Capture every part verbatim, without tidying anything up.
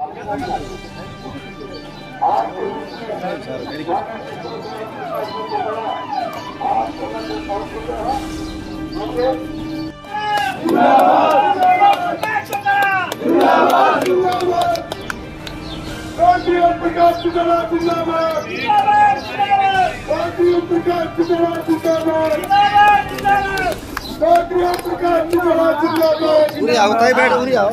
पूरी आओ ताई बैठ पूरी आओ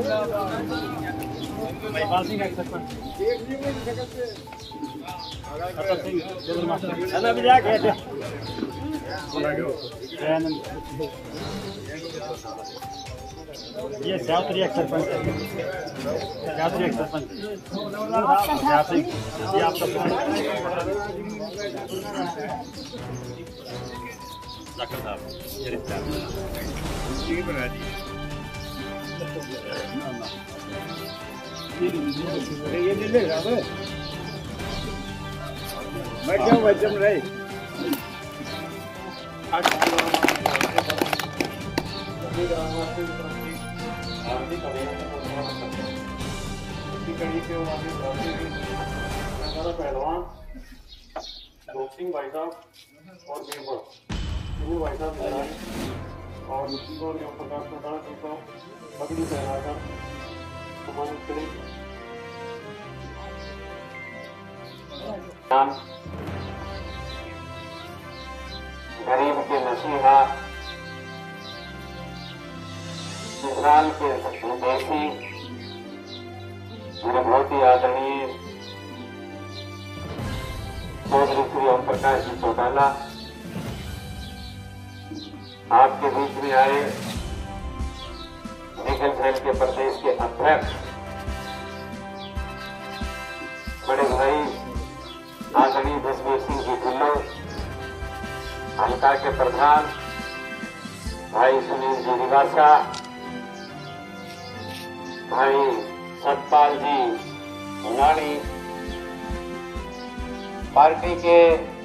ये जात्री एक सरपंच है, जात्री एक सरपंच जात्री ये आपका डॉक्टर साहब ये बना दी ये ले ले मैं क्या वजन रही पहलवान बॉक्सिंग भाई साहब और गेमर तीनों भाई साहब और प्रकाश चौटाला जी को पगड़ी पहनाकर सम्मानित करें। गरीब के नसीहा किसान के देशी मेरे बहुत ही आदरणीय चौधरी श्री ओम प्रकाश जी चौटाला आपके बीच में आए निखिल सेल के प्रदेश के अध्यक्ष बड़े भाई आदरणीय जसवीर सिंह जी ढिल्लो, हल्का के प्रधान भाई सुनील जी रिवासा, भाई सतपाल जी मुनानी, पार्टी के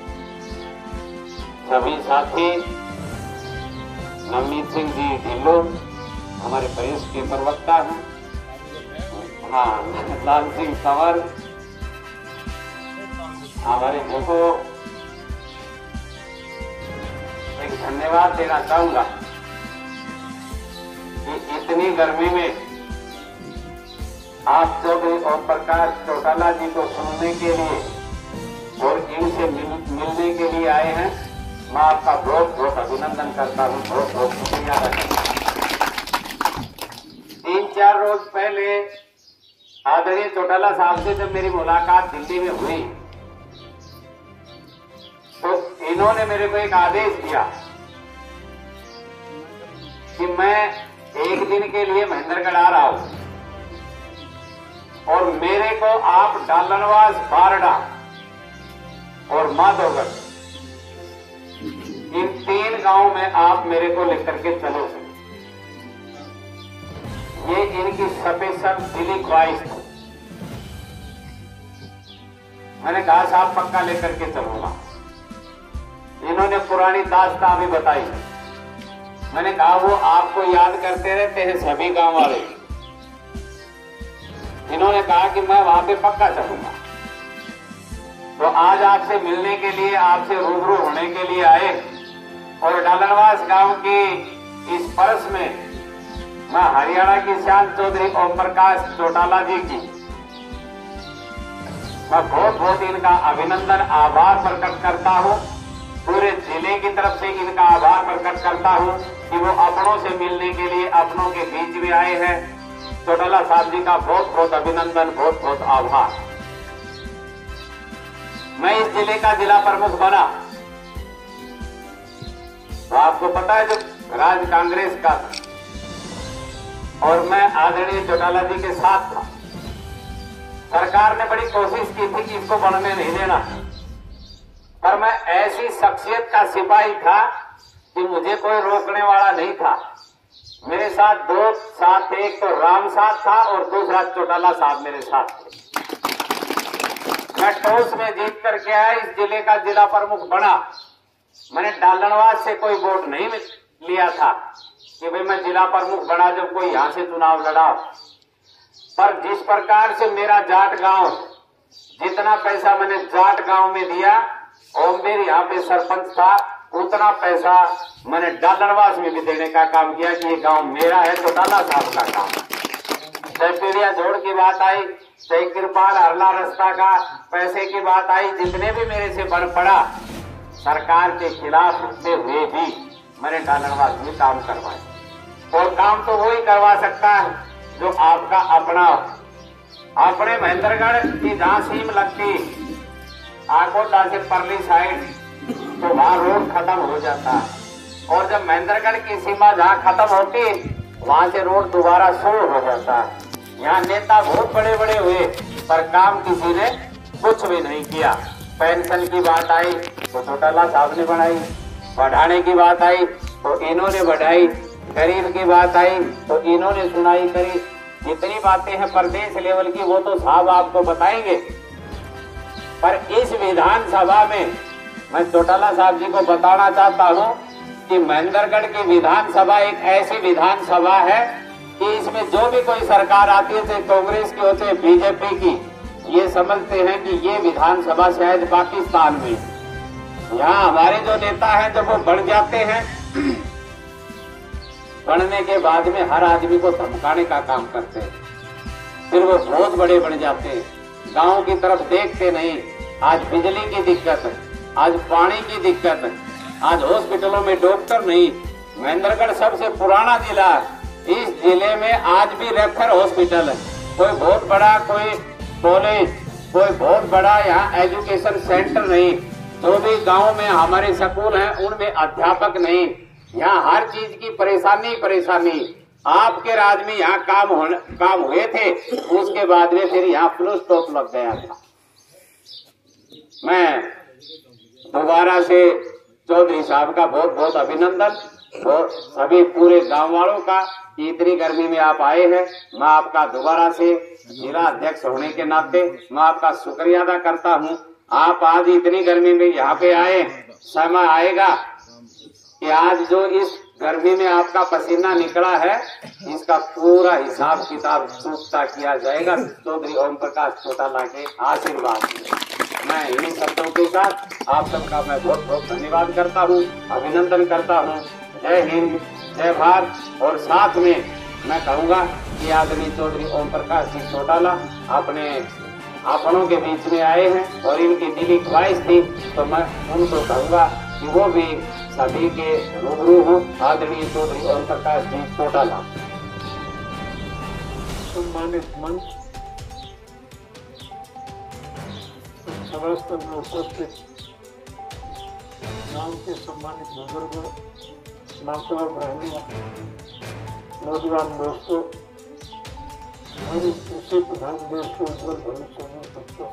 सभी साथी, नवनीत सिंह जी ढिल्लो हमारे प्रदेश के प्रवक्ता हैं, हाँ लाल सिंह कंवर, हमारे को एक धन्यवाद देना चाहूंगा कि इतनी गर्मी में आप चौधरी ओम प्रकाश चौटाला जी को सुनने के लिए और इनसे मिल, मिलने के लिए आए हैं। मैं आपका बहुत बहुत अभिनंदन करता हूं, बहुत बहुत शुक्रिया अदा करता हूं। तीन चार रोज पहले आदरणीय चौटाला साहब से जब मेरी मुलाकात दिल्ली में हुई तो इन्होंने मेरे को एक आदेश दिया कि मैं एक दिन के लिए महेंद्रगढ़ आ रहा हूं और मेरे को आप डालनवास, बारडा और माधोगढ़ इन तीन गांव में आप मेरे को लेकर के चलो। ये इनकी स्पेशल दिली ख्वाहिश थी। मैंने कहा साहब पक्का लेकर के चलूंगा। इन्होंने पुरानी दास्तां भी बताई। मैंने कहा वो आपको याद करते रहते हैं सभी गांव वाले। इन्होंने कहा कि मैं वहां पे पक्का चलूंगा। तो आज आपसे मिलने के लिए, आपसे रूबरू होने के लिए आए और डालनवास गांव की इस परस में मैं हरियाणा की शान चौधरी ओम प्रकाश चौटाला जी की मैं बहुत बहुत इनका अभिनंदन, आभार प्रकट करता हूं। पूरे जिले की तरफ से इनका आभार प्रकट करता हूं कि वो अपनों से मिलने के लिए अपनों के बीच में आए हैं। चौटाला साहब जी का बहुत बहुत अभिनंदन, बहुत बहुत आभार। मैं इस जिले का जिला प्रमुख बना तो आपको पता है जब राज कांग्रेस का और मैं आदरणीय चौटाला जी के साथ था, सरकार ने बड़ी कोशिश की थी कि इसको बढ़ने नहीं देना, पर मैं ऐसी शख्सियत का सिपाही था कि मुझे कोई रोकने वाला नहीं था। मेरे साथ दो साथ थे, एक तो राम साथ था और दूसरा चौटाला साहब मेरे साथ थे। मैं टॉस में जीत करके आया, इस जिले का जिला प्रमुख बना। मैंने डालनवास से कोई वोट नहीं लिया था कि भाई मैं जिला प्रमुख बना जब कोई यहां से चुनाव लड़ा, पर जिस प्रकार से मेरा जाट गांव, जितना पैसा मैंने जाट गांव में दिया और मेरे यहाँ पे सरपंच था, उतना पैसा मैंने डालरवास में भी देने का काम किया कि ये गांव मेरा है, चौटाला साहब का काम। चाहे पीड़िया जोड़ की बात आई, चाहे कृपाल हरला रास्ता का पैसे की बात आई, जितने भी मेरे से बन पड़ा सरकार के खिलाफ उठते हुए भी मैंने डालरवास में काम करवाए। और काम तो वही करवा सकता है जो आपका अपना हो। अपने महेंद्रगढ़ की जहाँ सीम लगती आकोटा से परली साइड, तो वहाँ रोड खत्म हो जाता है, और जब महेंद्रगढ़ की सीमा जहाँ खत्म होती वहाँ से रोड दोबारा शुरू हो जाता है। यहाँ नेता बहुत बड़े बड़े हुए पर काम किसी ने कुछ भी नहीं किया। पेंशन की बात आई तो चौटाला साहब ने बढ़ाई, बढ़ाने की बात आई तो इन्होंने बढ़ाई, गरीब की बात आई तो इन्होंने सुनाई करी। जितनी बातें हैं प्रदेश लेवल की वो तो साहब आपको बताएंगे, पर इस विधानसभा में मैं चौटाला साहब जी को बताना चाहता हूं कि महेंद्रगढ़ की विधानसभा एक ऐसी विधानसभा है कि इसमें जो भी कोई सरकार आती है, चाहे कांग्रेस की हो चाहे बीजेपी की, ये समझते हैं कि ये विधानसभा शायद पाकिस्तान में। यहाँ हमारे जो नेता हैं जब वो बढ़ जाते हैं, बढ़ने के बाद में हर आदमी को धमकाने का काम करते हैं, फिर वो बहुत बड़े बन जाते हैं, गांव की तरफ देखते नहीं। आज बिजली की दिक्कत है, आज पानी की दिक्कत है, आज हॉस्पिटलों में डॉक्टर नहीं। महेंद्रगढ़ सबसे पुराना जिला है, इस जिले में आज भी रेफर हॉस्पिटल है। कोई बहुत बड़ा कोई कॉलेज, कोई बहुत बड़ा यहाँ एजुकेशन सेंटर नहीं। जो भी गांव में हमारे स्कूल हैं उनमें अध्यापक नहीं। यहाँ हर चीज की परेशानी परेशानी। आपके राज में यहाँ काम होने काम हुए थे, उसके बाद में फिर यहाँ फुल स्टॉप लग गया था। मैं दोबारा से चौधरी साहब का बहुत बहुत अभिनंदन और सभी पूरे गांव वालों का, इतनी गर्मी में आप आए हैं। मैं आपका दोबारा से जिला अध्यक्ष होने के नाते मैं आपका शुक्रिया अदा करता हूं। आप आज इतनी गर्मी में यहाँ पे आए, समय आएगा कि आज जो इस गर्मी में आपका पसीना निकला है, इसका पूरा हिसाब किताब चुकता किया जाएगा चौधरी ओम प्रकाश चौटाला के आशीर्वाद से। मैं इन्हीं शब्दों के साथ आप सबका मैं बहुत बहुत धन्यवाद करता हूँ, अभिनंदन करता हूँ। जय हिंद, जय भारत। और साथ में मैं कहूँगा कि आदरणीय चौधरी ओम प्रकाश जी चौटाला अपने आपनों के बीच में आए हैं और इनकी दिली ख्वाहिश थी, तो मैं उनको कहूँगा कि वो भी सभी के रूबरू हूँ। आदरणीय चौधरी ओम प्रकाश जी चौटाला। सम्मानित मंच, समस्त में उपस्थित गांव के सम्मानित बुजुर्गों, माताओं, बहनों, नौजवान दोस्तों, हमारे कृषि प्रधान देश के उज्जवल भविष्य में बच्चों,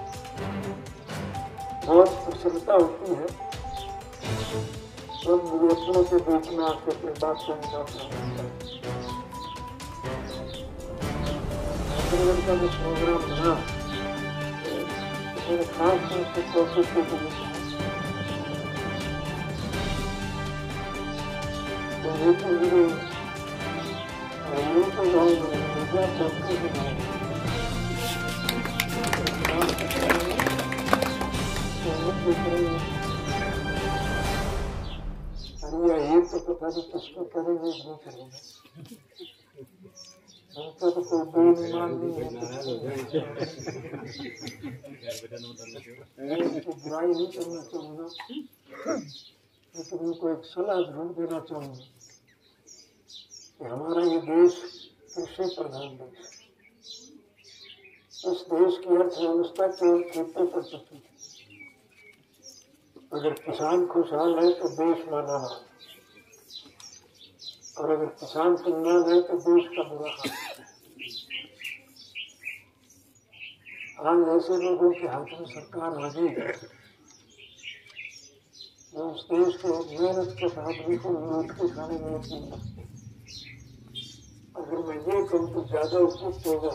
बहुत प्रसन्नता होती है जब विदेशों के बीच में आके अपनी बात सुनना पड़ता है। का जो प्रोग्राम बना मेरे खास तौर से कोशिश की गई ये तो मेरे ये तो मीडिया चलती है अरे ये तो पता नहीं किसको करेंगे नहीं करेंगे, उनका तो कोई बेईमान नहीं है, बुराई नहीं करना चाहूँगा, लेकिन उनको एक सलाह जरूर देना चाहूँगा कि हमारा ये देश कृषि प्रधान देश, इस देश की अर्थव्यवस्था केवल खेती पर चलती है। अगर किसान खुशहाल है तो देश माना है, और अगर किसान कल्याण है तो देश का बुरा हाल है। आज ऐसे लोगों के हाथ में सरकार आ गई जो उस देश के मेहनत के आदमी को लूट के खाने में नहीं लगते। अगर मैं ये कहूँ तो ज्यादा उपयुक्त होगा,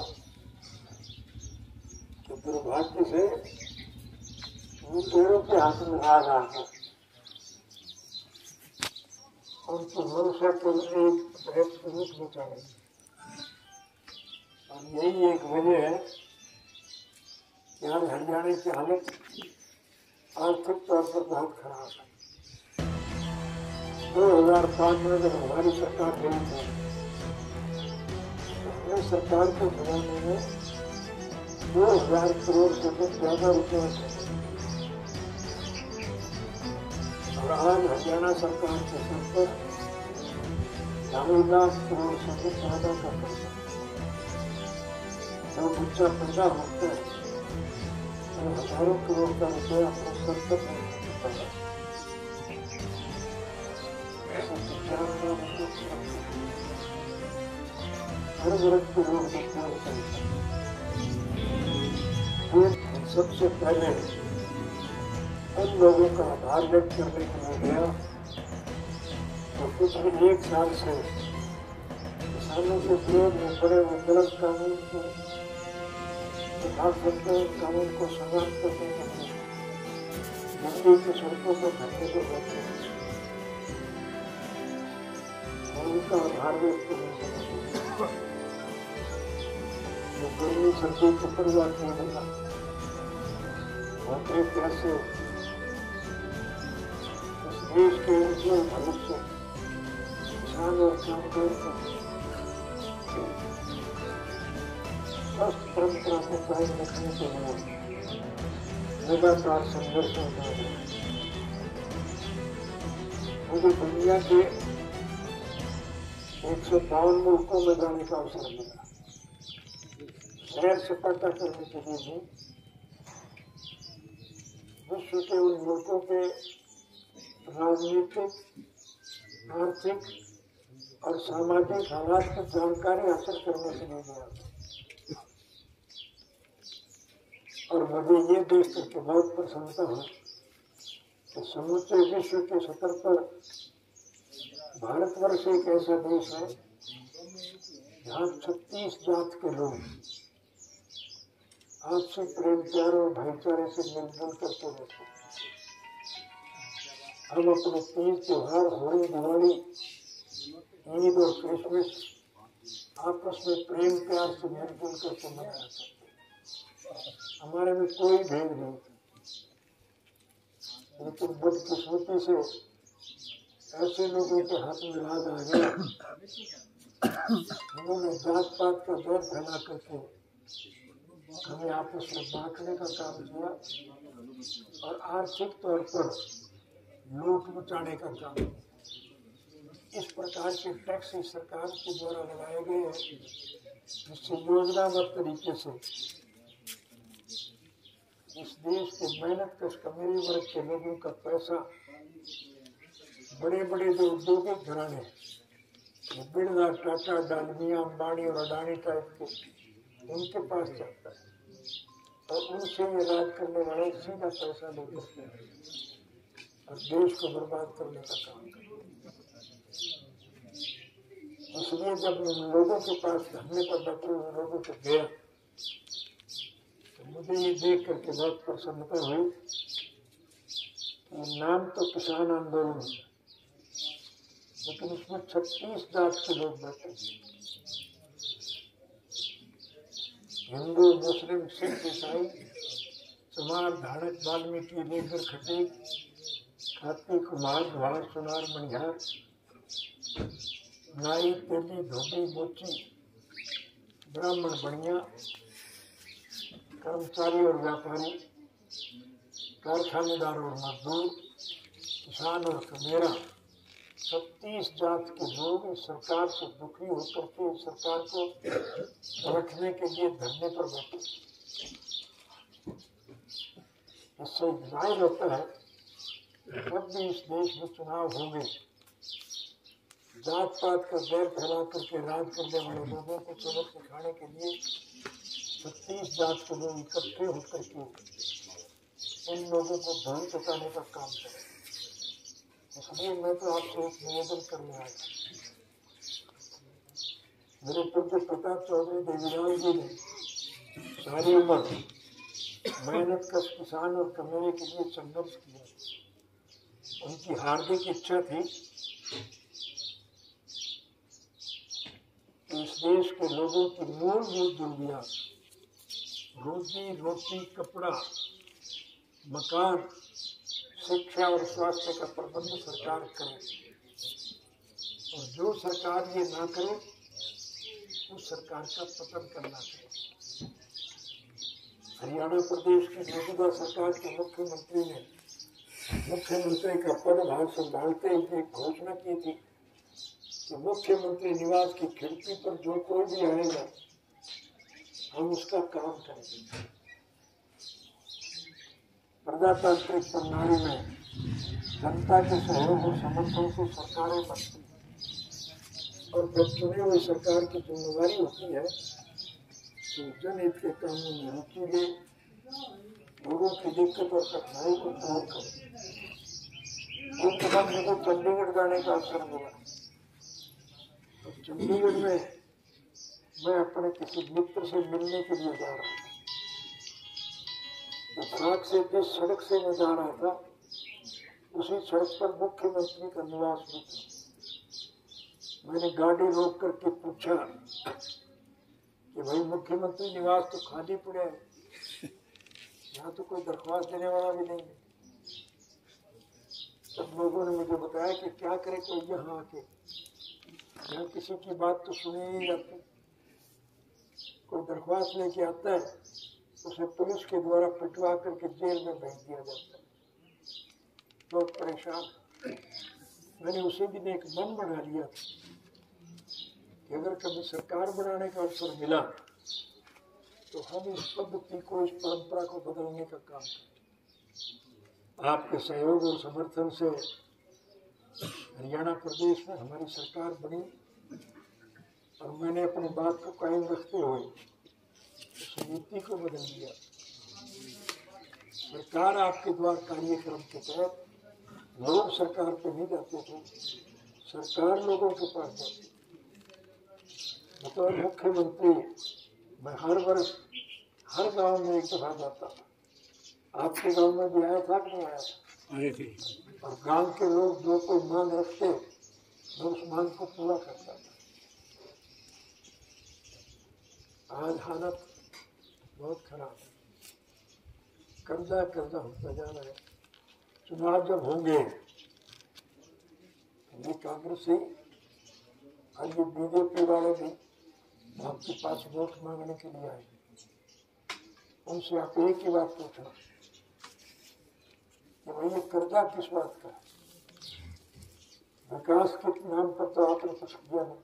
तो दुर्भाग्य से वो पेड़ों के हाथ में आ रहा है, उनकी मनुष्य को एक बहुत मीट बचाएगी। और यही एक वजह है कि आज हरियाणा की हालत आर्थिक तौर पर बहुत खराब है। दो हजार पांच में जब हमारी सरकार गई थी तो हमने सरकार के खजाने में दो हजार करोड़ से कुछ ज्यादा रुपये थे और आज हरियाणा सरकार के सिर पर ढाई लाख करोड़ से कुछ ज्यादा का खर्चा। जो बच्चा पैदा होता है तो हजारों करोड़ का रुपया अपने सर पर नहीं है। हर वर्ग के लोग सबसे पहले उन लोगों का आधार व्यक्त करने के लिए गया तो पिछले एक साल से किसानों के विरोध में बड़े वो गलत कानून को उठा सकते हैं, कानून को समाप्त करने के लिए दिल्ली की सड़कों पर धरने को बैठे हैं और उनका आधार व्यक्त करने के लिए जो गर्मी सर्दी को परिवार नहीं मिला और एक कैसे इस देश के उज्जवल भविष्य किसान और कामगार को स्वस्थ परंपरा को कायम रखने के लिए लगातार संघर्ष होता है। मुझे दुनिया के एक सौ बावन मुल्कों में जाने का अवसर मिला। सैर सपाटा करने के लिए भी विश्व के उन मुल्कों के राजनीतिक, आर्थिक और सामाजिक हालात की जानकारी हासिल करने के लिए गया और मुझे ये देख करके बहुत प्रसन्नता हुई कि समूचे विश्व के स्तर पर भारतवर्ष एक ऐसा देश है जहाँ छत्तीस जात के लोग आपसी प्रेम प्यार और भाईचारे से मिलजुल करके रहते हैं। हम अपने तीज त्योहार, होली, दिवाली, ईद और क्रिसमस आपस में प्रेम प्यार से मिलजुल करके मनाया करते हैं। हमारे में कोई भेद नहीं, लेकिन बदकिस्मती से ऐसे लोगों के हाथ में राज आ गया उन्होंने जात पात का बैर फैला करके हमें आपस में बांटने का काम किया और आर्थिक तौर पर लूट लुटाने का काम। इस प्रकार के टैक्स सरकार के द्वारा लगाए गए हैं जिससे योजनाबद्ध तरीके से इस देश के मेहनत कश कमजोरी वर्ग के लोगों का पैसा बड़े बड़े जो औद्योगिक घराने बिरला, टाटा, डालमिया, अंबानी और अडानी टाइप के उनके पास जाता है और उनसे ये राज करने वाले सीधा पैसा ले करते हैं और देश को बर्बाद करने का काम करते हैं। इसलिए जब उन लोगों के पास धरने पर बैठे हुए लोगों से गया तो मुझे ये देख करके बहुत प्रसन्नता हुई कि नाम तो किसान आंदोलन है लेकिन उसमें छत्तीस जात के लोग बैठे, हिंदू, मुस्लिम, सिख, ईसाई, चमार, धाड़क, वाल्मीकि, लेकर, खटीक, खाती, कुमार, भाड़, सुनार, मणिहार, नाई, तेली, धोबी, मोची, ब्राह्मण, बनिया, कर्मचारी और व्यापारी, कारखानेदार और मजदूर, किसान और कमेरा, छत्तीस जात के लोग इस सरकार से दुखी होकर के इस सरकार को रखने के लिए धरने पर बैठे। इससे जाहिर होता है जब भी इस देश में चुनाव होंगे जात पात का बैर फैला करके राज करने वाले लोगों को सबक सिखाने के लिए छत्तीस जात के लोग इकट्ठे होकर के इन लोगों को धन चुकाने का काम करें। इसलिए मैं तो आपसे एक निवेदन करने आया। मेरे पूज्य प्रताप चौधरी देवीलाल जी ने सारी उम्र मेहनत कश किसान और कमेरे के लिए संघर्ष किया। उनकी हार्दिक इच्छा थी कि इस देश के लोगों की मूलभूत जरूरियात रोजी रोटी, कपड़ा, मकान, शिक्षा और स्वास्थ्य का प्रबंध सरकार करे, और जो सरकार ये ना करे उस सरकार का पतन करना चाहिए। हरियाणा प्रदेश की मौजूदा सरकार के मुख्यमंत्री ने मुख्यमंत्री का पदभार संभालते हुए घोषणा की थी कि मुख्यमंत्री निवास की खिड़की पर जो कोई भी आएगा हम उसका काम करेंगे। प्रजातांत्रिक प्रणाली में जनता के सहयोग और समर्थन से सरकारें बनती हैं, और जब चुनी हुई सरकार की जिम्मेदारी होती है तो जनहित के कामों में रुचि ले, लोगों की दिक्कत और कठिनाई को दूर करे। एक दफा मुझे चंडीगढ़ जाने का अवसर मिला। तो चंडीगढ़ में मैं अपने किसी मित्र से मिलने के लिए जा रहा था। तो सड़क से जिस सड़क से मैं जा रहा था उसी सड़क पर मुख्यमंत्री का निवास भी था। मैंने गाड़ी रोक करके पूछा कि भाई मुख्यमंत्री निवास तो खाली पड़े है, यहाँ तो कोई दरख्वास्त देने वाला भी नहीं है। सब लोगों ने मुझे बताया कि क्या करे कोई यहाँ आके, यहाँ किसी की बात तो सुनी नहीं जाती। कोई दरख्वास्त लेके आता है उसे पुलिस के द्वारा पिटवा करके जेल में भेज दिया जाता है। लोग परेशान। मैंने उसी दिन एक मन बना लिया कि अगर कभी सरकार बनाने का अवसर मिला तो हम इस पद्धति को, इस परंपरा को बदलने का काम करें। आपके सहयोग और समर्थन से हरियाणा प्रदेश में हमारी सरकार बनी, और मैंने अपनी बात को कायम रखते हुए उस नीति को बदल दिया। सरकार आपके द्वारा कार्यक्रम के तहत लोग सरकार पे नहीं जाते थे, सरकार लोगों के पास जाती। बतौर मुख्यमंत्री मैं हर वर्ष हर गांव में एक दफा जाता था। आपके गांव में भी आया था कि नहीं आया था? और गांव के लोग जो कोई मांग रखते मैं उस मांग को पूरा करता था। आज हालत बहुत खराब है, कर्जा कर्जा होता जा रहा है। चुनाव जब होंगे ये कांग्रेसी और ये बीजेपी वाले भी आपके पास वोट मांगने के लिए आए। उनसे आप एक ही बात पूछना कि भाई ये कर्जा किस बात का है? विकास के नाम पर तो आपने कुछ किया नहीं।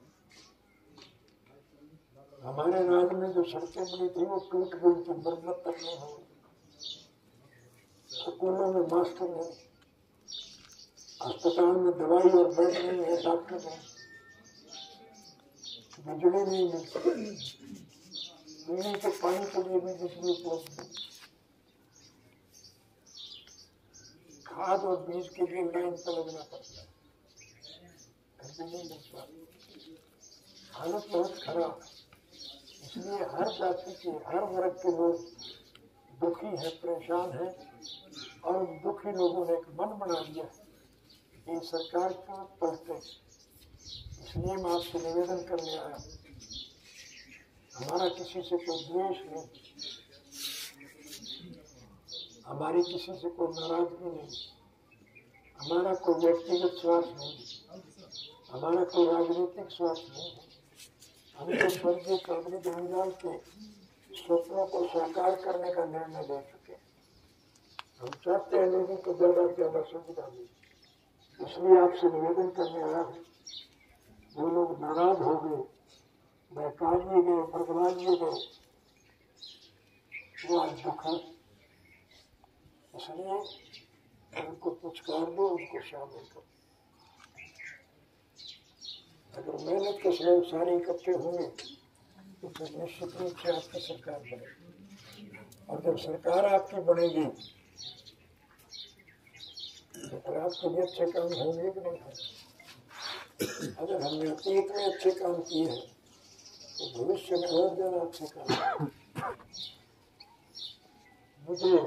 हमारे राज्य में जो सड़कें बनी थी वो टूट गई थी, मरम्मत तक नहीं हो रही। स्कूलों में मास्टर नहीं, अस्पताल में दवाई और बेड नहीं है, डॉक्टर नहीं, बिजली नहीं मिलती, पीने के पानी के लिए भी बिजली उपलब्ध नहीं, खाद और बीज के लिए लाइन पर लगना पड़ता है, नहीं मिलता। हालत बहुत खराब है। इसलिए हर जाति के, हर वर्ग के लोग दुखी हैं, परेशान हैं, और दुखी लोगों ने एक मन बना लिया कि सरकार क्यों पलटे। इसलिए मैं आपसे निवेदन करने आया। हमारा किसी से कोई द्वेष नहीं, हमारी किसी से कोई नाराजगी नहीं, हमारा कोई व्यक्तिगत स्वार्थ नहीं, हमारा कोई राजनीतिक स्वार्थ नहीं है। हम तो स्वर्गीय काबली देवीलाल के स्वप्नों को साकार करने का निर्णय ले चुके हैं। हम चाहते हैं लोगों को ज्यादा से ज्यादा सुविधा मिले। इसलिए आपसे निवेदन करने आया हूँ, जो लोग नाराज हो गए, बहका लिए गए, बरगला लिए गए, वो आज दुख है। इसलिए उनको पुचकार दो, उनको शामिल करो। अगर मेहनत के सहयोग सारे इकट्ठे होंगे तो फिर निश्चित रूप से आपकी सरकार बनेगी, और जब सरकार आपकी बनेगी तो फिर आपके भी अच्छे काम होंगे कि नहीं होंगे। अगर हमने अतीत में अच्छे काम किए हैं तो भविष्य में और ज्यादा अच्छे काम। मुझे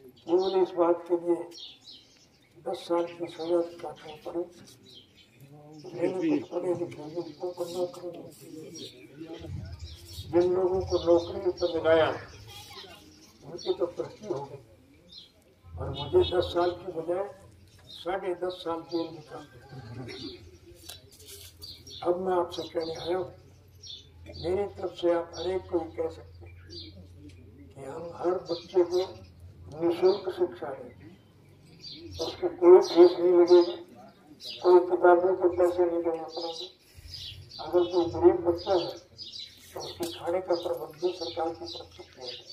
केवल इस बात के लिए दस साल की सजा काटनी पड़ी पढ़े लिखे जिनको को नौकरी नहीं, जिन लोगों को नौकरी पर लगाया उनकी तो तरक्की हो गई, और मुझे दस साल की बजाय साढ़े दस साल जेल निकाल दिया। अब मैं आपसे कहने आया हूँ, मेरी तरफ से आप हरेक को ही कह सकते हैं कि हम हर बच्चे को निःशुल्क शिक्षा दें, उसको कोई फीस नहीं लगेगी, कोई किताबों के पैसे नहीं देने पड़ेंगे। अगर कोई गरीब बच्चा है तो उसके खाने का प्रबंध भी सरकार की तरफ से किया जाए,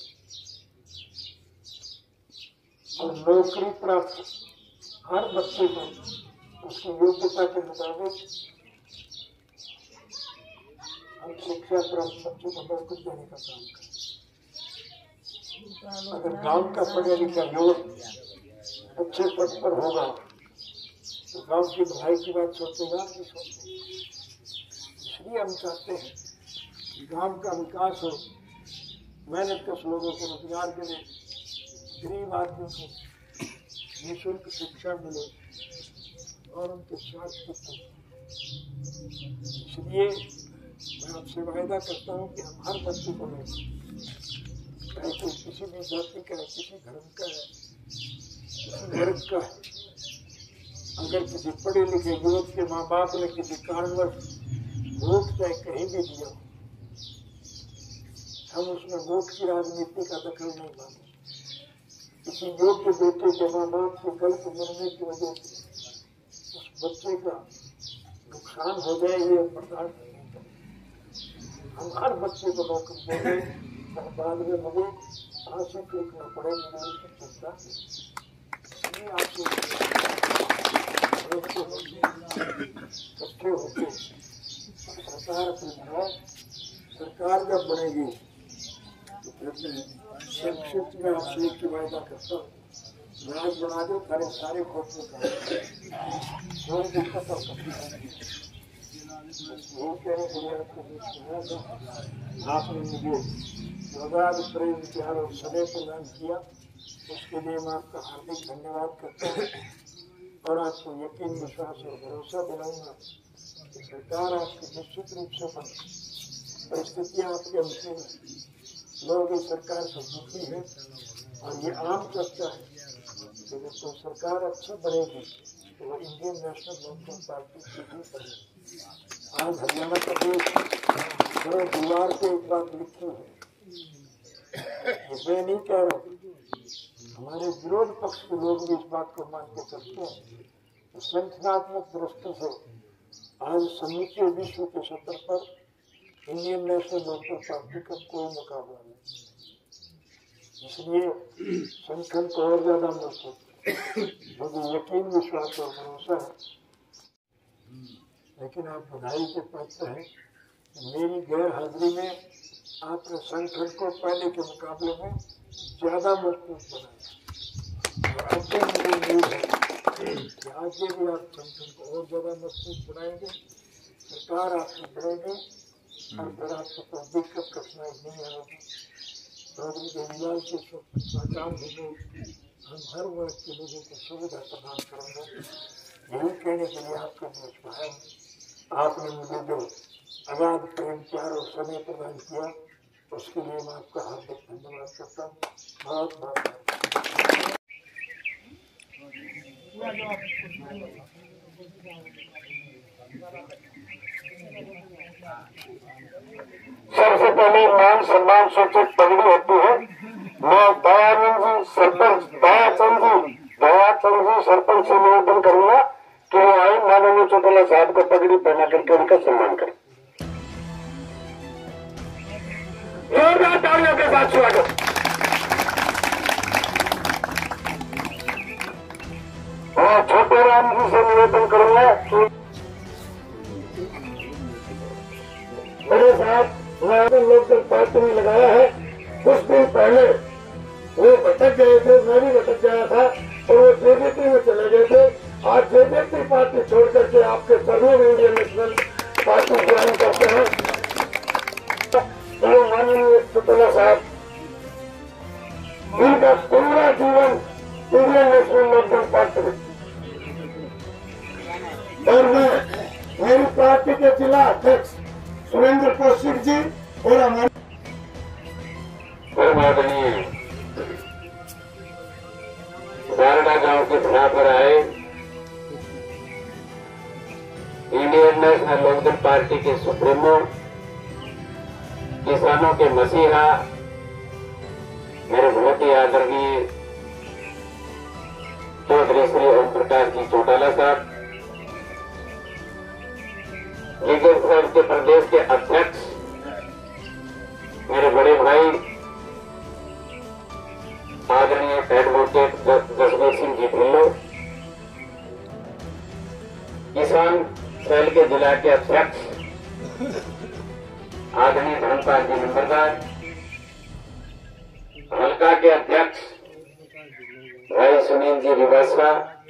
और नौकरी प्राप्त हर बच्चे को उसकी योग्यता के मुताबिक हम शिक्षा प्राप्त बच्चों को नौकरी देने का काम करें। अगर गांव का पढ़ा लिखा युवक अच्छे पद पर होगा तो गांव की भलाई की बात सोचेगा नहीं सोचेगा। इसलिए हम चाहते हैं कि गांव का विकास हो, मेहनत कश लोगों को रोजगार मिले, गरीब आदमी को निःशुल्क शिक्षा मिले और उनके स्वास्थ्य। इसलिए मैं आपसे वायदा करता हूँ कि हम हर बच्चे को लें, चाहे कोई किसी भी जाति का है, किसी धर्म का है, किसी वर्ग का है। अगर किसी पढ़े लिखे युवक के माँ बाप ने किसी कारणवश वोट चाहे कहीं भी दिया, हम उसमें वोट की राजनीति का दखल नहीं मांगे। किसी योग्य बेटे के माँ बाप के गलत निर्णय की वजह से उस बच्चे का नुकसान हो जाए, ये बर्दाश्त नहीं करें। हम हर बच्चे को नौकरी देंगे, और बाद में मुझे आंसू फेंकना पड़े, मुझे उसकी चिंता नहीं। आपसे इकट्ठे होते सरकार अपनी है, सरकार जब बनेगी तो फिर संक्षिप्त में आपसे एक वायदा करता हूँ, राज बना दो, सारे सारे खोटने का कोई दिक्कत हो सकती। वो कहने के लिए आपको सुना था, आपने मुझे आजाद प्रेम प्यार और सदैव प्रदान किया, उसके लिए मैं आपका हार्दिक धन्यवाद करता हूँ। और आपको यकीन विश्वास और भरोसा दिलाऊंगा कि सरकार आपकी निश्चित रूप से बने। परिस्थितियाँ आपके अनुकूल हैं, लोग इस सरकार से दुखी हैं, और ये आम चर्चा है कि जब तो सरकार अच्छी बनेगी तो वो इंडियन नेशनल लोकदल पार्टी की भी बनेगी। आज हरियाणा प्रदेश बड़े दीवार पे एक बात लिखी है, मैं नहीं कह रहा, हमारे विरोध पक्ष के लोग भी इस बात को मान के चलते हैं कि संगठनात्मक दृष्टि से आज समूचे विश्व के स्तर पर इंडियन नेशनल लोकदल पार्टी का कोई मुकाबला नहीं। इसलिए संगठन को और ज्यादा मजबूत मुझे यकीन विश्वास और भरोसा है। लेकिन आप बधाई के पात्र हैं कि मेरी गैर हाजिरी में आपने संगठन को पहले के मुकाबले में ज्यादा मजबूत बनाया, और अब भी मुझे उम्मीद है कि आगे भी आप संगठन को और ज्यादा मजबूत बनाएंगे, सरकार आपकी बढ़ेगी, और फिर आपको कोई दिक्कत कठिनाई नहीं आएगी। चौधरी देवीलाल के पहचान होंगे, हम हर वर्ग के लोगों को सुविधा प्रदान करेंगे। यही कहने के लिए आपके बीच में है। आपने मुझे जो आजाद प्रेम प्यार और समय प्रदान किया, उसके लिए मैं आपका हार्दिक धन्यवाद करता हूँ। बहुत बहुत सबसे पहले मान सम्मान सूचक पगड़ी होती है। मैं दयानंद जी सरपंच दयाचंद जी दयाचंद जी सरपंच से निवेदन करूंगा कि वो आए, माननीय चौटाला साहब को पगड़ी पहना करके उनका सम्मान करें। जोरदार तालियों के साथ स्वागत। और छोटे राम जी से निवेदन करूंगा कि मेरे साथ लोकदल पार्टी ने लगाया है। कुछ दिन पहले वो भटक गए थे, मैं भी भटक गया था, और वो जेजेपी में चले गए थे। आज जेजेपी पार्टी छोड़ करके आपके सर्व इंडियन नेशनल पार्टी ज्वाइन करते हैं। तो माननीय चौटाला साहब, इनका पूरा जीवन इंडियन नेशनल लोकदल पार्टी में, और मैं पार्टी के जिला अध्यक्ष सुरेंद्र कौशिक जी और हमारे आदरणीय बारडा गांव के धरा पर आए इंडियन नेशनल लोकदल पार्टी के सुप्रीमो, किसानों के मसीहा, मेरे बहुत ही आदरणीय चौधरी श्री ओम प्रकाश जी चौटाला साहब, लीगल सेल के प्रदेश के अध्यक्ष मेरे बड़े भाई आदरणीय एडवोकेट जसवीर सिंह जी ढिल्लो, किसान सेल के जिला के अध्यक्ष आदरणीय धर्मपाल जी नंबरदार, हल्का के अध्यक्ष भाई सुनील जी रिवासा,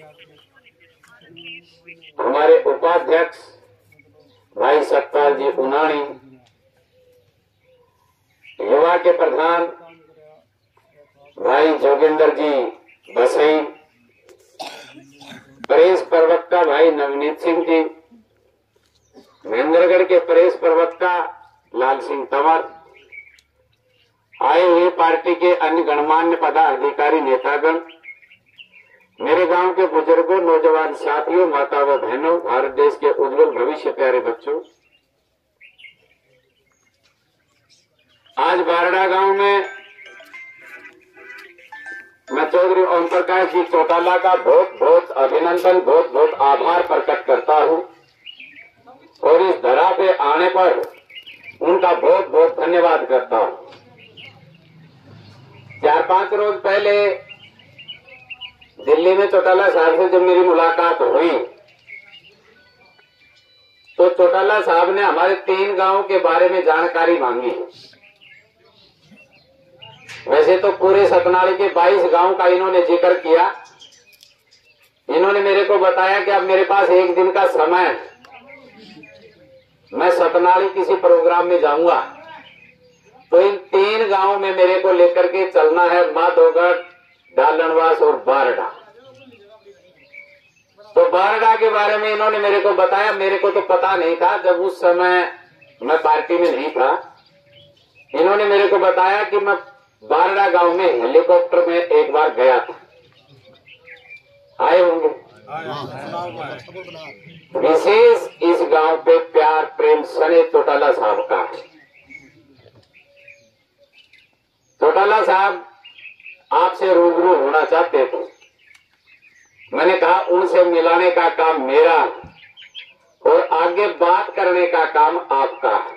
हमारे उपाध्यक्ष भाई सतपाल जी उनाणी, युवा के प्रधान भाई जोगिंदर जी बसई, प्रेस प्रवक्ता भाई नवनीत सिंह जी, महेंद्रगढ़ के प्रेस प्रवक्ता लाल सिंह तंवर, आए हुए पार्टी के अन्य गणमान्य पदाधिकारी नेतागण, मेरे गांव के बुजुर्गों, नौजवान साथियों, माता व बहनों, भारत देश के उज्जवल भविष्य प्यारे बच्चों, आज बारडा गांव में मैं चौधरी ओम प्रकाश जी चौटाला का बहुत बहुत अभिनंदन, बहुत बहुत आभार प्रकट करता हूं और इस धरा पे आने पर उनका बहुत बहुत धन्यवाद करता हूं। चार पांच रोज पहले दिल्ली में चौटाला साहब से जब मेरी मुलाकात हुई तो चौटाला साहब ने हमारे तीन गांवों के बारे में जानकारी मांगी। वैसे तो पूरे सतनाली के बाईस गांव का इन्होंने जिक्र किया। इन्होंने मेरे को बताया कि अब मेरे पास एक दिन का समय, मैं सतनाली किसी प्रोग्राम में जाऊंगा तो इन तीन गांवों में मेरे को लेकर के चलना है, माधोगढ़, डालनवास और बारडा। तो बारडा के बारे में इन्होंने मेरे को बताया। मेरे को तो पता नहीं था, जब उस समय मैं पार्टी में नहीं था। इन्होंने मेरे को बताया कि मैं बारडा गांव में हेलीकॉप्टर में एक बार गया था। आए होंगे। विशेष इस गांव पे प्यार प्रेम सने चौटाला साहब का है। चौटाला साहब आपसे रूबरू होना चाहते थे। मैंने कहा उनसे मिलाने का काम मेरा और आगे बात करने का काम आपका है।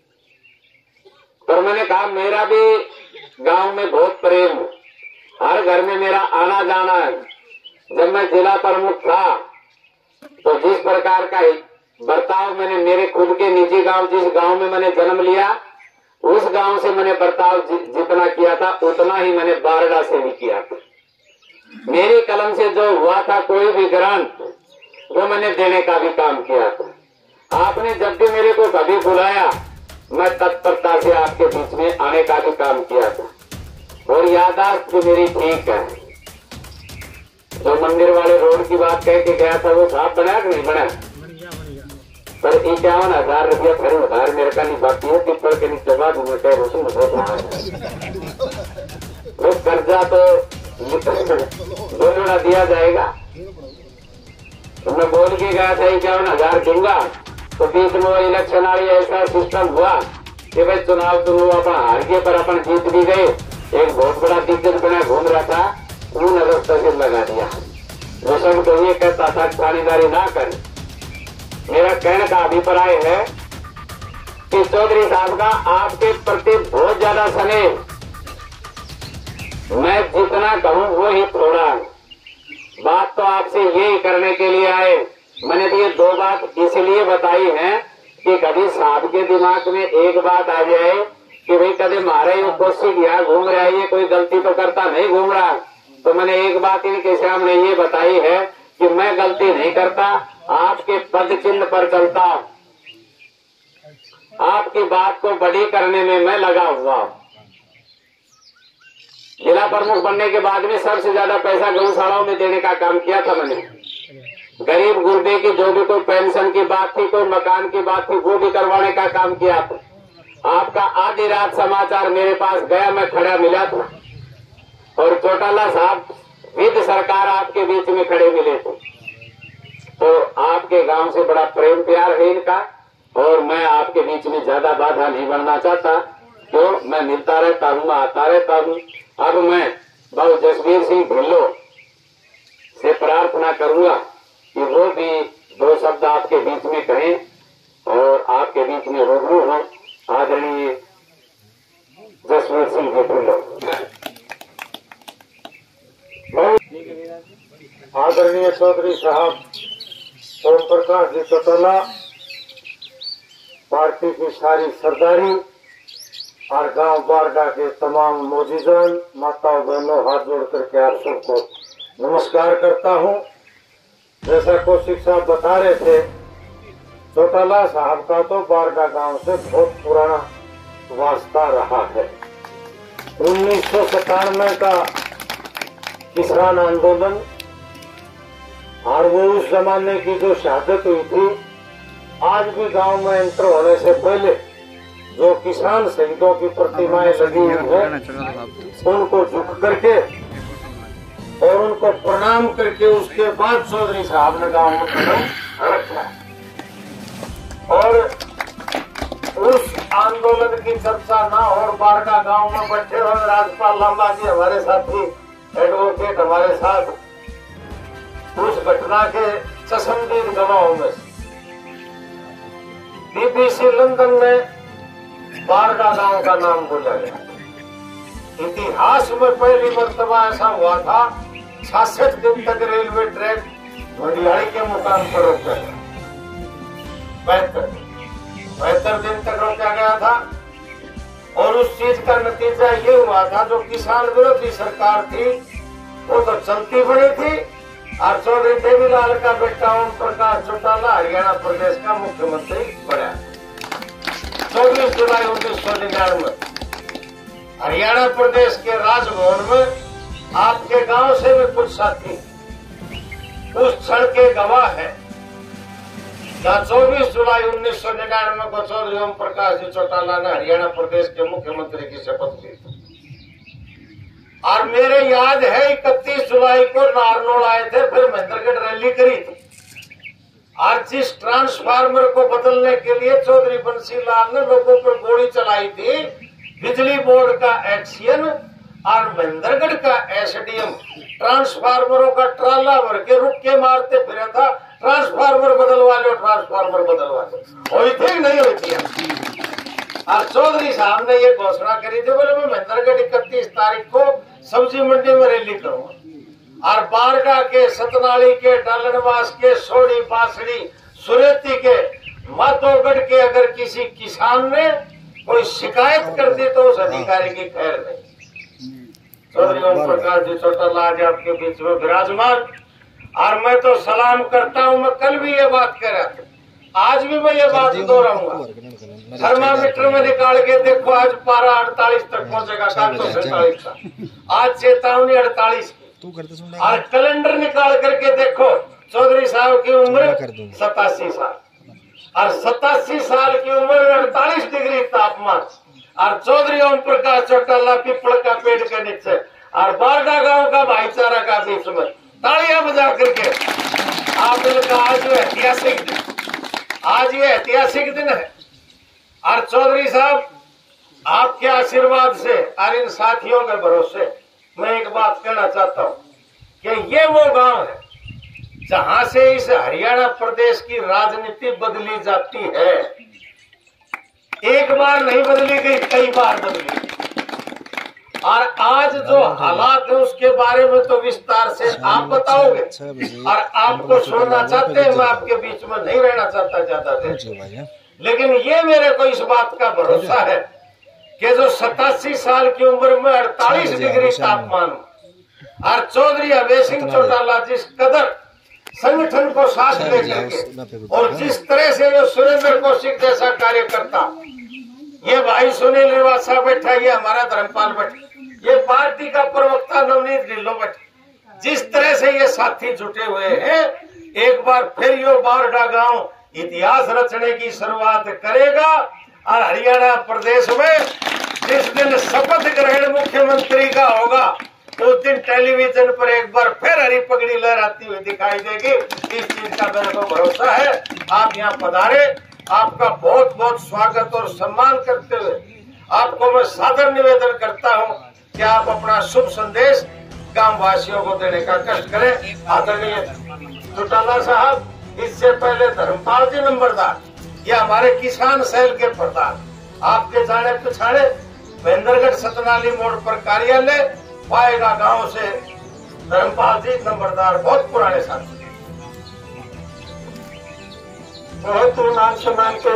पर मैंने कहा मेरा भी गांव में बहुत प्रेम, हर घर में मेरा आना जाना है। जब मैं जिला प्रमुख था तो जिस प्रकार का बर्ताव मैंने मेरे खुद के निजी गांव, जिस गांव में मैंने जन्म लिया, उस गांव से मैंने बर्ताव जि, जितना किया था उतना ही मैंने बारडा से भी किया था। मेरी कलम से जो हुआ था कोई भी ग्रांट, वो मैंने देने का भी काम किया था। आपने जब भी मेरे को कभी बुलाया, मैं तत्परता से आपके बीच में आने का भी काम किया था। और याददाश्त भी मेरी ठीक है। जो मंदिर वाले रोड की बात कह के गया था, वो साफ बना कि नहीं बना? पर इक्यावन हजार रुपया फिर उधार मेरे का नहीं बाकी है। पिपल के नीचे बाद उनके रोशन वो कर्जा तो दोनों दिया जाएगा। तो मैं बोल के गया था इक्यावन हजार दूंगा, तो बीच में वो इलेक्शन आई, ऐसा सिस्टम हुआ कि भाई चुनाव तो वो अपन हार गए पर अपन जीत भी गए। एक बहुत बड़ा दिग्गज बना घूम रहा था, उन रास्ता से लगा दिया। वो सब तो ये कहता था खानीदारी ना कर। मेरा कहने का अभिप्राय है कि चौधरी साहब का आपके प्रति बहुत ज्यादा स्नेह, मैं जितना कहूं वो ही थोड़ा। बात तो आपसे यही करने के लिए आए। मैंने तो ये दो बात इसलिए बताई है कि कभी साहब के दिमाग में एक बात आ जाए कि भाई कभी मारे कोशिश यहाँ घूम रहा है, ये कोई गलती तो करता नहीं घूम रहा। तो मैंने एक बात इनके सामने ये बताई है कि मैं गलती नहीं करता, आपके पद चिन्ह पर चलता, आपकी बात को बड़ी करने में मैं लगा हुआ। जिला प्रमुख बनने के बाद में सबसे ज्यादा पैसा गौशालाओं में देने का काम किया था मैंने। गरीब गुर्दे की जो भी कोई पेंशन की बात थी, कोई मकान की बात थी, वो भी करवाने का काम किया था। आपका आधी रात समाचार मेरे पास गया, मैं खड़ा मिला था और चौटाला साहब विद सरकार आपके बीच में खड़े मिले थे। तो आपके गांव से बड़ा प्रेम प्यार है इनका और मैं आपके बीच में ज्यादा बाधा नहीं बनना चाहता, तो मैं मिलता रहता हूँ, मैं आता रहता हूँ। अब मैं बाबू जसवीर सिंह ढिल्लो से प्रार्थना करूंगा कि वो भी दो शब्द आपके बीच में कहें और आपके बीच में रूबरू हो। आदरणीय जसवीर सिंह ढिल्लो। आदरणीय चौधरी साहब ओम प्रकाश जी चौटाला, पार्टी की सारी सरदारी और गांव बारगा के तमाम मौजूदान माताओं बहनों, हाथ जोड़ करके आप सबको नमस्कार करता हूं। जैसा कौशिक साहब बता रहे थे, चौटाला साहब का तो बारगा गांव से बहुत पुराना वास्ता रहा है। उन्नीस सौ सतानवे का किसान आंदोलन और वो उस जमाने की जो शहादत हुई थी, आज भी गांव में एंटर होने से पहले जो किसान शहीदों की प्रतिमाएं लगी हुई है, उनको झुक करके और उनको प्रणाम करके उसके बाद चौधरी साहब ने गांव में कदम रखा। और उस आंदोलन की चर्चा ना और बारगा गांव में बैठे हुए राजपाल लांबा जी हमारे साथी एडवोकेट हमारे साथ उस घटना के चश्मदीद गवाहों में बीबीसी लंदन में बारगा गांव का नाम बोला गया। इतिहास में पहली मर्तबा ऐसा हुआ था, छियासठ दिन तक रेलवे ट्रैक मंडियाड़ी के मुकाम पर रोका गया। बहत्तर बहत्तर दिन तक रोका गया था और उस चीज का नतीजा ये हुआ था, जो किसान विरोधी सरकार थी वो तो चलती बनी थी और चौधरी देवीलाल का बेटा ओम प्रकाश चौटाला हरियाणा प्रदेश का मुख्यमंत्री बना। चौबीस जुलाई उन्नीस सौ निन्यानवे हरियाणा प्रदेश के राजभवन में आपके गांव से भी कुछ साथी उस क्षण के गवाह है जहाँ चौबीस जुलाई उन्नीस सौ निन्यानवे को चौधरी ओम प्रकाश जी चौटाला ने हरियाणा प्रदेश के मुख्यमंत्री की शपथ ली थी। और मेरे याद है इकतीस जुलाई को नारनौल आए थे, फिर महेंद्रगढ़ रैली करी थी। और जिस ट्रांसफार्मर को बदलने के लिए चौधरी बंसीलाल ने लोगों पर गोली चलाई थी, बिजली बोर्ड का एक्सीएन और महेंद्रगढ़ का एसडीएम ट्रांसफार्मरों का ट्राला भर के रुक के मारते फिरा था, ट्रांसफार्मर बदलवा लो, ट्रांसफार्मर बदलवा लो। हुई थी नहीं हुई थी। और चौधरी साहब ने ये घोषणा करी थी, बोले मैं महेंद्रगढ़ इकतीस तारीख को सब्जी मंडी में रैली करूंगा और बारगा के, सतनाली के, डालनवास के, सोड़ी, बांसड़ी, सुरेती के, माधोगढ़ के अगर किसी किसान ने कोई शिकायत कर दी तो उस अधिकारी की खैर नहीं। चौधरी ओम प्रकाश जी चौटाला आज आपके बीच में विराजमान और मैं तो सलाम करता हूँ। मैं कल भी ये बात कह रहा था, आज भी मैं ये बात दोहराऊंगा। थर्मामीटर में निकाल के देखो, आज पारा अड़तालीस तक पहुंचेगा, कल तो सैतालीस था, आज चेतावनी अड़तालीस की। और कैलेंडर निकाल करके देखो, चौधरी साहब की उम्र सतासी साल और सतासी साल की उम्र में अड़तालीस डिग्री तापमान और चौधरी ओम प्रकाश चौटाला पीपल का पेड़ के नीचे और बारगा गांव का भाईचारा का बीच में तालियां बजा करके आप इनका आज जो ऐतिहासिक दिन, आज ये ऐतिहासिक दिन है। और चौधरी साहब आपके आशीर्वाद से और इन साथियों के भरोसे मैं एक बात कहना चाहता हूं कि ये वो गांव है जहां से इस हरियाणा प्रदेश की राजनीति बदली जाती है। एक बार नहीं बदली गई, कई बार बदली। और आज जो हालात है उसके बारे में तो विस्तार से आप बताओगे और आपको सुनना चाहते हैं। मैं आपके बीच में नहीं रहना चाहता ज्यादा देर, लेकिन ये मेरे को इस बात का भरोसा है कि जो सतासी साल की उम्र में अड़तालीस डिग्री तापमान और चौधरी अभय सिंह चौटाला जिस कदर संगठन को साथ दे करके और जिस तरह से जो सुरेंद्र कौशिक जैसा कार्यकर्ता, ये भाई सुनील रिवासा बैठा, ये हमारा धर्मपाल बैठा, ये पार्टी का प्रवक्ता नवनीत ढिल्लो बैठा, जिस तरह से ये साथी जुटे हुए हैं एक बार फिर यो बारडा गांव इतिहास रचने की शुरुआत करेगा। और हरियाणा प्रदेश में जिस दिन शपथ ग्रहण मुख्यमंत्री का होगा उस दिन टेलीविजन पर एक बार फिर हरी पगड़ी लहराती हुई दिखाई देगी। इस चीज का मेरे को भरोसा है। आप यहाँ पधारे, आपका बहुत बहुत स्वागत और सम्मान करते हुए आपको मैं सादर निवेदन करता हूँ कि आप अपना शुभ संदेश गांव वासियों को देने का कष्ट करें। आदरणीय चौटाला साहब, इससे पहले धर्मपाल जी नंबरदार, ये हमारे किसान सेल के प्रधान, आपके जाने पिछाड़े महेंद्रगढ़ सतनाली मोड़ पर कार्यालय पाएगा गांव से धर्मपाल जी नंबरदार, बहुत पुराने साथी, बहुत ही मान सम्मान के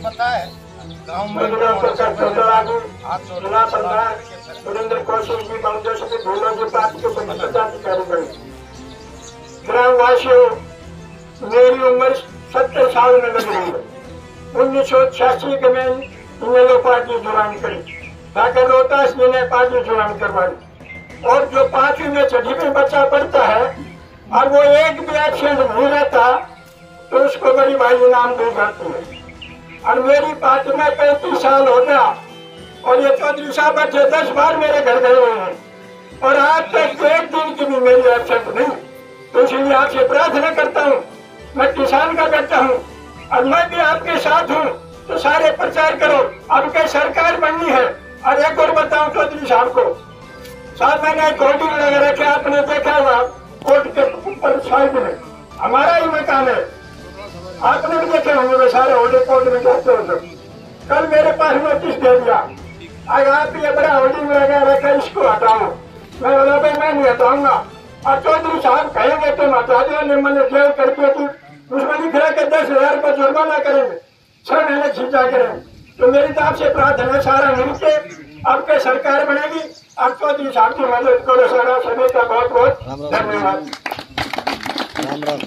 जिला प्रधान सुरेंद्र कौशल जी बाउंडर से भूलों के पास के पदाधिकारी बने। ग्रामवासियों, मेरी उम्र सत्तर साल में लग रही है। उन्नीस सौ छियासी के में इन्होंने पार्टी ज्वाइन करी, जाकर रोहतास ने पार्टी ज्वाइन करवाई। और जो पांचवी में छठी में बच्चा पढ़ता है और वो एक भी एब्सेंट नहीं रहता तो उसको बड़ी भाई इनाम दी जाती है। और मेरी पार्टी में पैंतीस साल हो गया और ये चौधरी साहब अच्छे दस बार मेरे घर गए हुए हैं और आज तक एक दिन की भी मेरी एब्सेंट नहीं। तो इसलिए आपसे प्रार्थना करता हूँ, मैं किसान का बेटा हूँ और मैं भी आपके साथ हूँ, तो सारे प्रचार करो। अब क्या सरकार बननी है। और एक और बताऊं चौधरी साहब को, साहब मैंने एक होर्डिंग लगा रखे, आपने देखा हुआ कोर्ट के ऊपर साइड में हमारा ही मकान है, आपने भी देखे होंगे। मैं सारे होर्डिंग कोर्ट में जाते हो सब। कल मेरे पास नोटिस दे दिया, आज आप ये बड़ा होर्डिंग लगा रखा, इसको हटाओ। मैं बोला भाई मैं नहीं हटाऊंगा। और चौधरी साहब कहेंगे तुम हटा दो, मैंने जेल करके थी उसमें लिख रहा के दस हजार रुपये जुर्माना करेंगे, छह महीने खींचा करेंगे। तो मेरी तो आपसे प्रार्थना सारा मिलके आपके सरकार बनेगी। और चौधरी साहब की मदद करो। सारा सभी का बहुत बहुत धन्यवाद। राम राम।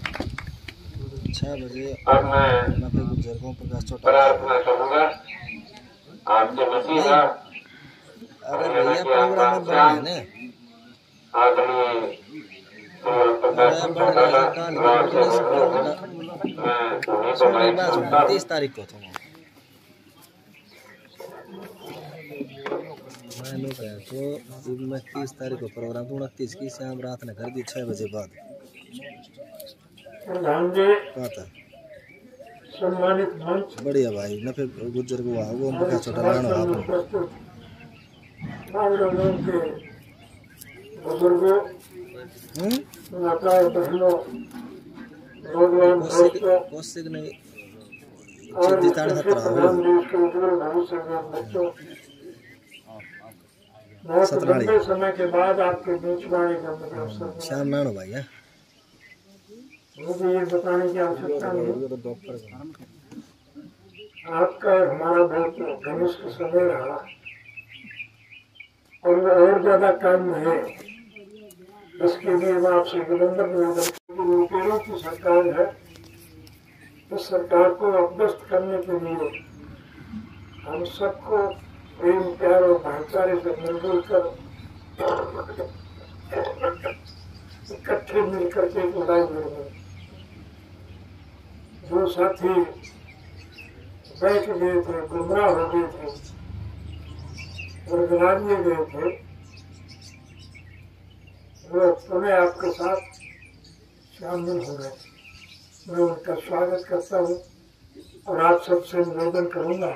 छह बजे अब मैं बुजुर्गों प्रकाश चौटाला प्रार्थना करूंगा आपके नसीबा अरे भैया प्रोग्राम में बना है ना आदरणीय तीस तारीख को था मैं लोग है तो मैं तीस तारीख को प्रोग्राम तो उनतीस की शाम रात ने कर दी छह बजे बाद पता सम्मानित मंच बढ़िया भाई न फिर गुज्जर को आओ वो प्रकाश चौटाला के बुजुर्गों, माताओं, बहनों, नौजवान दोस्तों कौशिक ने और देश के उज्जवल भविष्य में बच्चों, बहुत लंबे समय के बाद आपके बीच में आने का मुझे अवसर श्याम नानो भाई है। मुझे ये बताने की आवश्यकता नहीं, आपका और हमारा बहुत घनिष्ठ समय रहा और और ज्यादा काम है। इसके लिए मैं आपसे निवेदन निवेदन की सरकार है, इस सरकार को अपदस्त करने के लिए हम सबको प्रेम प्यार और भाईचारे से मिलजुल कर इकट्ठे मिलकर के एक लड़ाई लड़ेंगे। जो साथी बैठ गए थे, गुमराह हो गए थे, बरगला दिए गए थे, वो पुनः आपके साथ शामिल हो गए। मैं उनका स्वागत करता हूँ और आप सबसे निवेदन करूंगा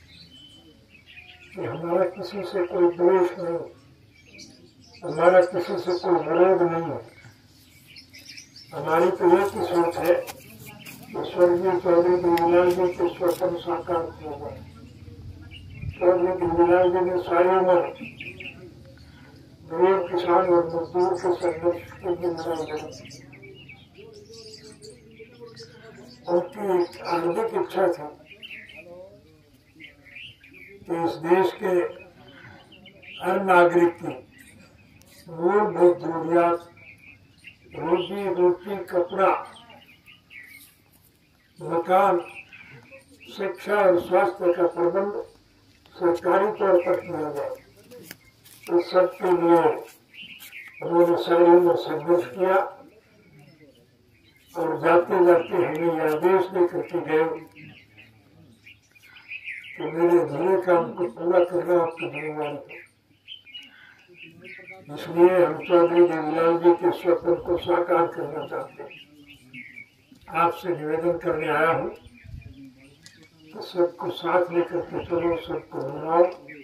कि हमारा किसी से कोई द्वेष नहीं, हमारा किसी से कोई विरोध नहीं है। हमारी तो एक ही सोच है कि स्वर्गीय चौधरी दीनदयाल जी के स्वप्न साकार किया जाए। चौधरी दीनदयाल जी ने सारी उम्र गरीब किसान और मजदूर के संघर्ष के लिए लड़ाई लड़ी। उनकी हार्दिक इच्छा थी कि इस देश के हर नागरिक की मूलभूत जरूरियात रोजी रोटी, कपड़ा, मकान, शिक्षा और स्वास्थ्य का प्रबंध सरकारी तौर पर किया जाए। इस सब के लिए उन्होंने सारी उम्र संघर्ष किया और जाते जाते हमें यह आदेश दे करके गए कि मेरे भले काम को पूरा करना आपकी जिम्मेदारी है। इसलिए हम चौधरी देवीलाल जी के स्वप्न को साकार करना चाहते हैं। आपसे निवेदन करने आया हूँ कि सबको साथ लेकर के चलो, सबको बनाओ,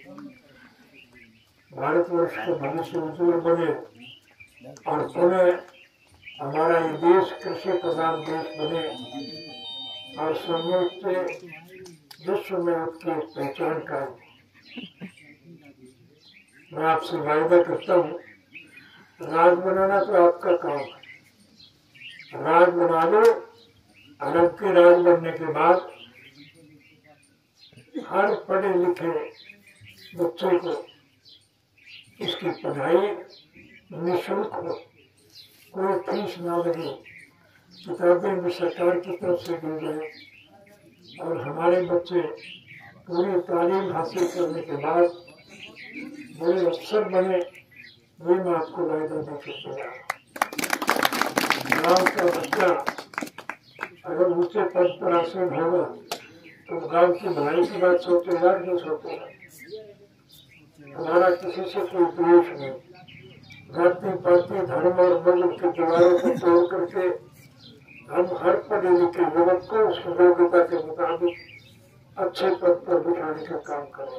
भारतवर्ष का भविष्य उज्जवल बने और पुनः हमारा ये देश कृषि प्रधान देश बने और समूचे विश्व में उसकी पहचान करे। मैं आपसे वायदा करता हूँ, राज बनाना तो आपका काम है, राज बना लो। अरब के राज बनने के बाद हर पढ़े लिखे बच्चे को इसकी पढ़ाई निःशुल्क हो, कोई फीस ना लगे, किताबें भी सरकार की तरफ से दी जाए और हमारे बच्चे पूरी तालीम हासिल करने के बाद बड़े अफसर बने, ये मैं आपको वायदा दे सकता हूँ। गाँव का बच्चा अगर ऊंचे पद पर आसीन होगा तो गांव की भलाई की बात सोचेगा नहीं सोचेगा। हमारा किसी से कोई द्वेष नहीं, जाति पाति धर्म और मजहब के दीवारों को तोड़ करके हम हर पढ़े लिखे युवक को उसकी योग्यता के मुताबिक अच्छे पद पर बिठाने का काम करें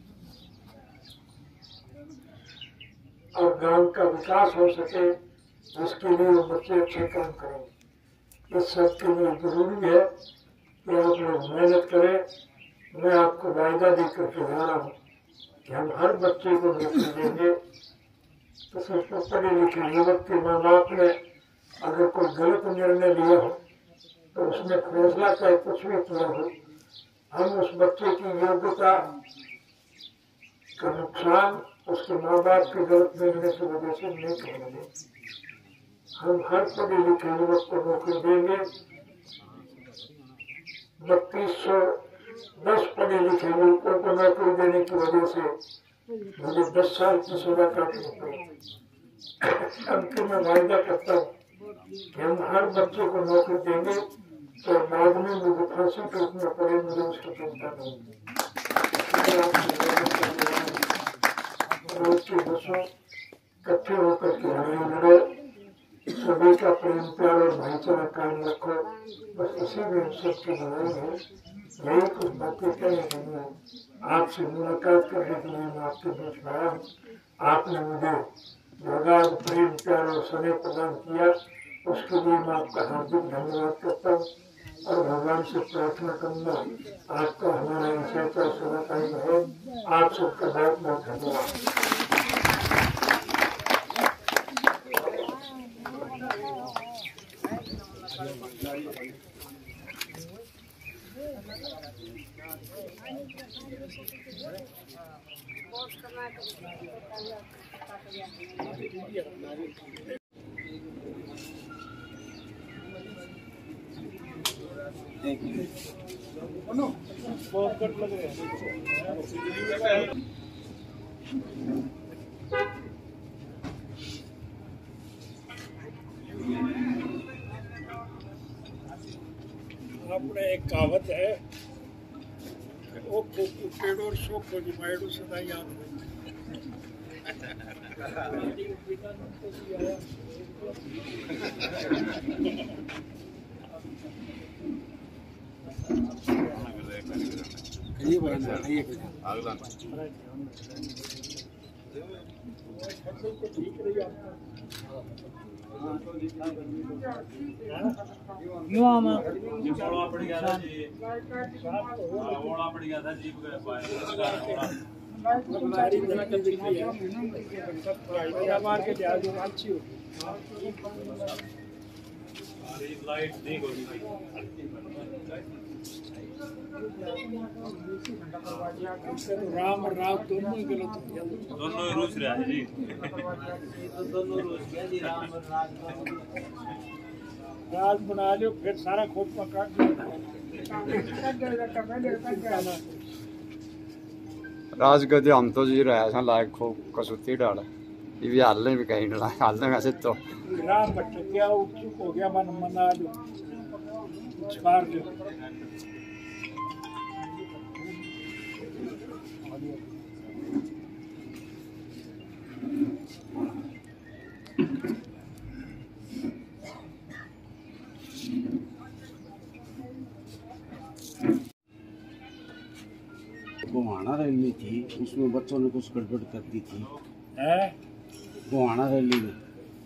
और गांव का विकास हो सके, इसके लिए वो बच्चे अच्छे काम करें। इस सब के लिए जरूरी है कि आप लोग मेहनत करें। मैं आपको वायदा देकर के जा रहा हूँ कि हम हर बच्चे को नौकरी देंगे। तो सबको पढ़े लिखे युवक के माँ बाप ने अगर कोई गलत निर्णय लिया हो तो उसमें फैसला चाहे कुछ भी किया हो, हम उस बच्चे की योग्यता का नुकसान उसके माँ बाप के गलत निर्णय की वजह से नहीं करेंगे। हम हर पढ़े लिखे युवक को नौकरी देंगे। बत्तीस सौ दस पढ़े लिखे युवकों को नौकरी देने की वजह से मुझे दस साल की सजा काटनी पड़ी। अब तो मैं वायदा करता हूँ कि हम हर बच्चे को नौकरी देंगे, तो बाद में मुझे फांसी टूटना पड़े, मुझे उसकी चिंता नहीं। रोज की बसों इकट्ठे होकर के लड़ाई लड़ो, सभी का प्रेम प्यार और भाईचारा कायम रखो। बस इसी में सबकी लड़ाई है। यही कुछ बातें कहने के लिए आपसे मुलाकात करने के लिए मैं आपके बीच में आया हूँ। आपने मुझे लगातार प्रेम प्यार और स्नेह प्रदान किया, उसके लिए मैं आपका हार्दिक धन्यवाद करता हूँ और भगवान से प्रार्थना करूंगा आपका हमारा विषय का सदा कायम है। आप सबका बहुत बहुत धन्यवाद। अपने एक कहावत है, ओ पेड़ो सो खोजी मायडो सदा याद हो। ये बात है, ये यूं आमा बड़ा पड़ गया था जी, बड़ा पड़ गया था जी, सारी तरह की दिखती है मार के जा जो अच्छी हो लाइट नहीं होगी। राम और राव दोनों ही गलत हो गया, दोनों ही रूस रहा है जी। दोनों रोज क्या जी, राम और राज राज बना लो फिर सारा खोपा काट राज गति हम तो जी रहा है लायक खूब कसुती डाल ये भी हालने भी कहीं ना हालने में तो ग्राम भटकिया उत्सुक हो गया मन मना जो कार जो गोहाना रैली थी, उसमें बच्चों ने कुछ गड़बड़ कर दी थी। है गोहाना रैली में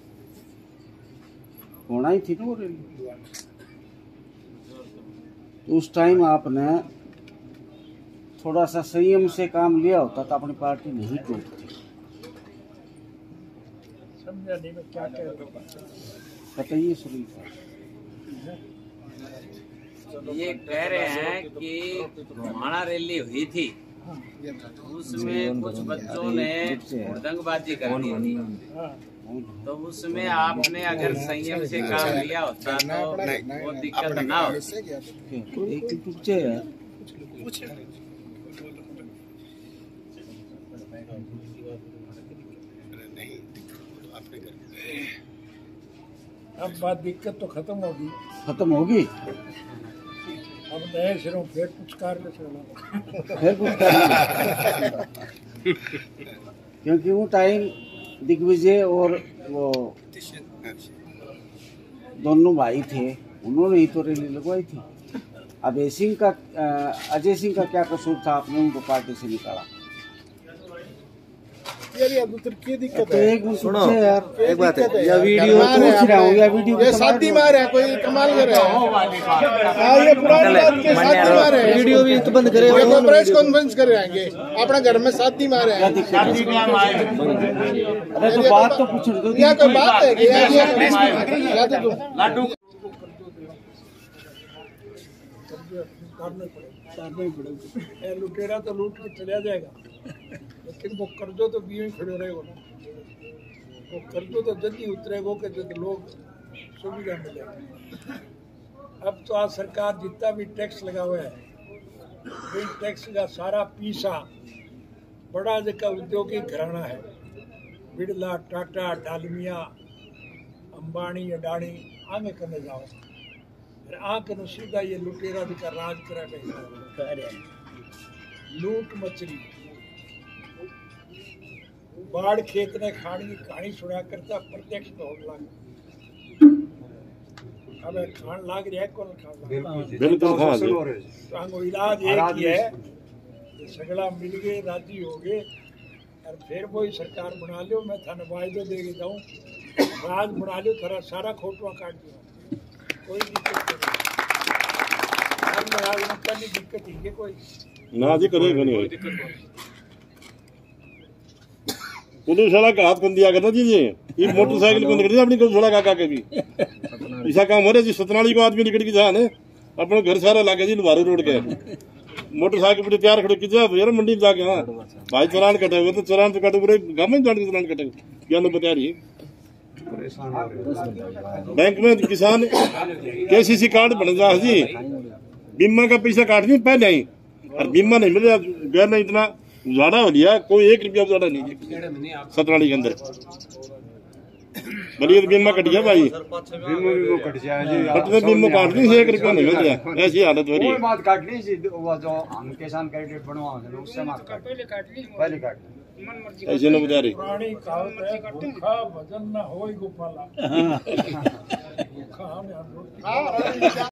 होना ही थी ना वो रैली। तो उस टाइम आपने थोड़ा सा संयम से काम लिया होता तो अपनी पार्टी नहीं टूटती। समझा नहीं मैं क्या कह रहा हूँ। बताइए सुनील ये कह रहे हैं कि गोहाना रैली हुई थी, उसमें कुछ बच्चों ने हुड़दंगबाजी कर दी थी, तो उसमें आपने अगर संयम से काम लिया होता तो वो दिक्कत ना हो। अब बात दिक्कत तो खत्म होगी खत्म होगी अब नए सिरों फिर कुछ कार्य चला फिर कुछ करना क्योंकि वो टाइम दिग्विजय और वो दोनों भाई थे, उन्होंने ही तो रैली लगवाई थी। अजय सिंह का अजय सिंह का क्या कसूर था, आपने उनको पार्टी से निकाला। यार यार उधर क्या दिक्कत तो है? एक सुनो यार, एक बात है, या वीडियो पूछ रहा हूँ या वीडियो ये शादी मार है, कोई कमाल कर रहा है। हाँ ये पुरानी बात के शादी मार है, वीडियो भी तो बंद करे, प्रेस कॉन्फ्रेंस कर आएंगे अपना घर में शादी मार है। अरे तो बात तो पूछ दो, यहाँ कोई बात है कि यार लाडू लुटेरा तो लूट के चला जाएगा, लेकिन वो कर्जो तो बीच खड़े रहेगा ना। वो कर्जो तो जल्दी उतरेगा कि जब लोग सुविधा मिलेगी। अब तो आज सरकार जितना भी टैक्स लगा हुआ है, टैक्स का सारा पीसा बड़ा जगह औद्योगिक घराना है, बिरला, टाटा, डालमिया, अंबानी, अडानी आगे करने जाओ, आके न सीधा ये लुटेरा दिखा राज करा लूट मछली बाढ़ खेत ने खाने की कहानी सुना करता प्रत्यक्ष तो होने लगा। अब खान लाग रहा है कौन खान लाग तो इलाज एक ही है, सगड़ा मिल गए राजी हो गए और फिर वही सरकार बना लो, मैं थाने वायदो दे के जाऊँ राज बना लो, थोड़ा सारा खोटवा काट दिया, कोई दिक्कत नहीं। दिक्कत ही कोई ना जी करेगा नहीं पुलिस वाला का हाथ कौन दिया करना जी, ये मोटरसाइकिल को निकल अपनी को छोड़ा काका के भी ऐसा काम हो रहा जी। सतनाली को आदमी निकल के जा ने अपने घर सारा लागे जी लुभारू रोड के मोटरसाइकिल पर तैयार खड़े की यार मंडी में जाके। हाँ भाई चलान कटे हुए तो चलान तो कटे पूरे गाँव में जाने के चलान कटे क्या लोग बता रही बैंक में किसान केसीसी कार्ड बन जा जी, बीमा का पैसा काट दी पहले ही और बीमा नहीं मिल रहा, गैर ने इतना उजाड़ा हो लिया, कोई एक रुपया उजाड़ा नहीं सतनाली के अंदर। बलिए बीमा कट गया भाई, बीमा कट जाए बीमा काट दी, एक रुपया नहीं मिल रहा, ऐसी हालत हो रही है। बात काट ली वो जो हम किसान क्रेडिट बनवा उससे मार काट पहले काट ली पहले काट ऐसे न बता रही पुरानी कहावत है, भूखा भजन न होए गोपाला।